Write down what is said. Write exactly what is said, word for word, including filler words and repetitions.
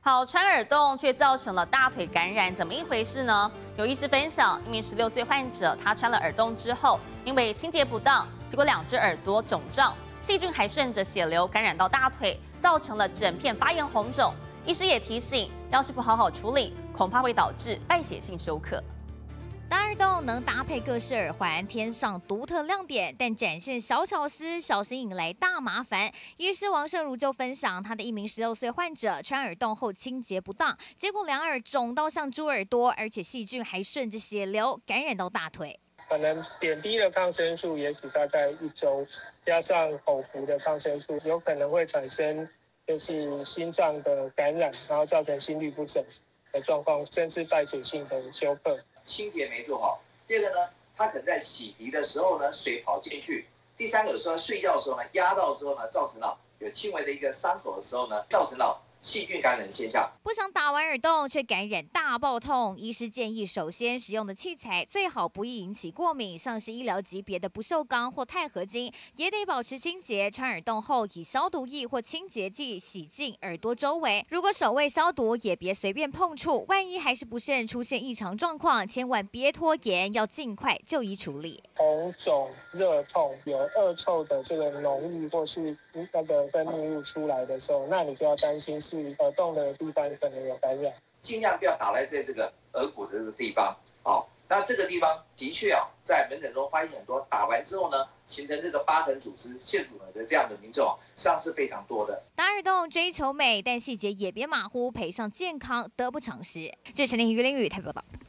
好穿耳洞却造成了大腿感染，怎么一回事呢？有医师分享，一名十六岁患者，他穿了耳洞之后，因为清洁不当，结果两只耳朵肿胀，细菌还顺着血流感染到大腿，造成了整片发炎红肿。医师也提醒，要是不好好处理，恐怕会导致败血性休克。 大耳洞能搭配各式耳环，添上独特亮点，但展现小巧思，小心引来大麻烦。医师王胜如就分享，他的一名十六岁患者穿耳洞后清洁不当，结果两耳肿到像猪耳朵，而且细菌还顺着血流感染到大腿。 可能点滴的抗生素，也许大概一周，加上口服的抗生素，有可能会产生就是心脏的感染，然后造成心律不整的状况，甚至败血性的休克。 清洁没做好，第二个呢，他可能在洗涤的时候呢，水跑进去；第三个有时候睡觉的时候呢，压到的时候呢，造成了有轻微的一个伤口的时候呢，造成了细菌感染的现象。 不想打完耳洞却感染大爆痛，医师建议首先使用的器材最好不易引起过敏，像是医疗级别的不锈钢或钛合金，也得保持清洁。穿耳洞后以消毒液或清洁剂洗净耳朵周围，如果手未消毒，也别随便碰触。万一还是不慎出现异常状况，千万别拖延，要尽快就医处理。 红肿、热痛、有恶臭的这个脓液或是那个分泌物出来的时候，那你就要担心是耳洞的地方可能有感染。 尽量不要打来在这个耳骨的这个地方，好、哦，那这个地方的确啊，在门诊中发现很多打完之后呢，形成这个疤痕组织、腺组的这样的民众啊，实际上是非常多的。 打耳洞追求美，但细节也别马虎，赔上健康得不偿失。这是陈天宇、林宇台报道。